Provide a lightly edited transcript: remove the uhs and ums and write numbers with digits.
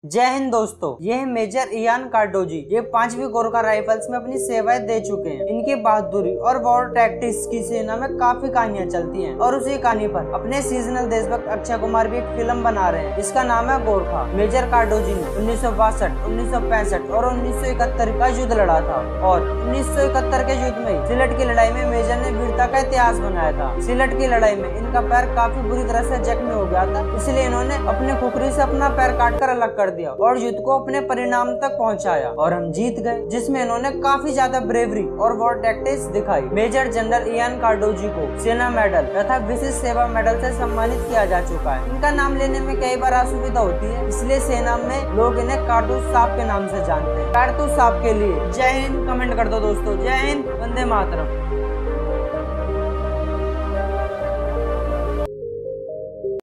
जय हिंद दोस्तों, ये है मेजर इयान कार्डोजी। ये 5वीं गोरखा राइफल्स में अपनी सेवाएं दे चुके हैं। इनकी बहादुरी और वॉर टैक्टिक्स की सेना में काफी कहानियां चलती हैं और उसी कहानी पर अपने सीजनल देशभक्त अक्षय कुमार भी एक फिल्म बना रहे हैं। इसका नाम है गोरखा। मेजर कार्डोजी ने 1962, 1965 और 1971 का युद्ध लड़ा था और 1971 के युद्ध में सिलट की लड़ाई में मेजर ने वीरता का इतिहास बनाया था। सिलट की लड़ाई में इनका पैर काफी बुरी तरह से जख्मी हो गया था, इसलिए इन्होंने अपने खुखरी से अपना पैर काटकर अलग कर दिया और युद्ध को अपने परिणाम तक पहुंचाया और हम जीत गए, जिसमें इन्होंने काफी ज्यादा ब्रेवरी और वॉर टैक्टिक्स दिखाई। मेजर जनरल इयान कार्डोजी को सेना मेडल तथा विशिष्ट सेवा मेडल से सम्मानित किया जा चुका है। इनका नाम लेने में कई बार असुविधा होती है, इसलिए सेना में लोग इन्हें कारतूस साहब के नाम से जानते हैं। कारतूस साहब के लिए जय हिंद कमेंट कर दो दोस्तों। जय हिंद, वंदे मातरम।